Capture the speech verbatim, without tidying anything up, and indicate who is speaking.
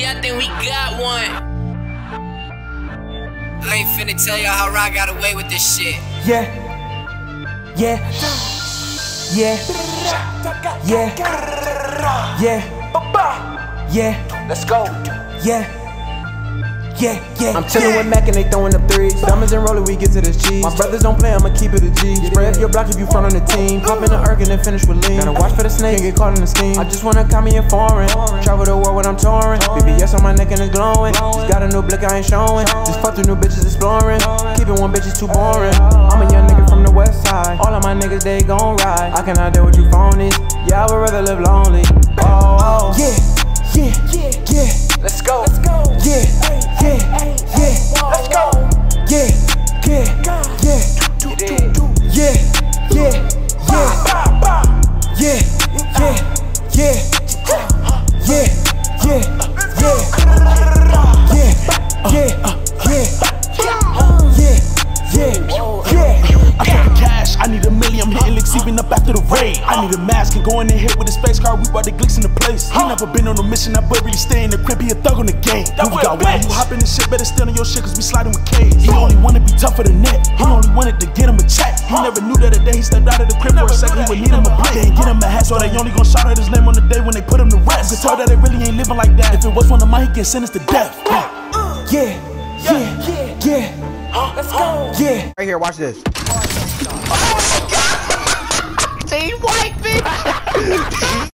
Speaker 1: I think we got one. I ain't finna tell y'all how Rock got away with this shit.
Speaker 2: Yeah. Yeah. Yeah. Yeah. Yeah. Yeah. Let's go. Yeah. Yeah, yeah, I'm chillin' yeah. with Mac and they throwing up threes. Diamonds and rollin', we get to this cheese. My brothers don't play, I'ma keep it a G. Spray up your block if you front on the team. Pop in the erg and then finish with lean. Gotta watch for the snake, get caught in the steam. I just wanna call me in foreign. Travel the world when I'm touring. B B S on my neck and it's glowing. Just got a new blick I ain't showing. Just fuck through new bitches exploring. Keeping one bitch is too boring. I'm a young nigga from the west side. All of my niggas, they gon' ride. I cannot deal with you phonies. Yeah, I would rather live lonely. Oh, oh. Yeah, yeah, yeah, yeah. Let's go. Let's go. Yeah, yeah, yeah. Let's go. Yeah, yeah, yeah. Yeah, yeah, yeah. Yeah, yeah, yeah. Yeah, yeah, yeah. Yeah, yeah, yeah. Yeah, yeah.
Speaker 3: I got the cash, I need a million, I'm hitting licks even up after the raid. I need a mask and go in here with a space car, we brought the glicks in the place. He never been on a mission, that boy really stay in the crib, he a thug on the game. We got one, you hop in this shit, better stay on your shit cause we sliding with K's. He only wanna be tough for the net, he only wanted to get him a check. He never knew that the day he stepped out of the crib for a second, he would need him a play. They ain't get him a hat, so they only gon' shout out his name on the day when they put him to rest. You can tell that they really ain't living like that, if it was one of mine, he get sentenced to death.
Speaker 2: Yeah, yeah, yeah, yeah. Let's go. Yeah. Right here, watch this.
Speaker 4: Team white bitch.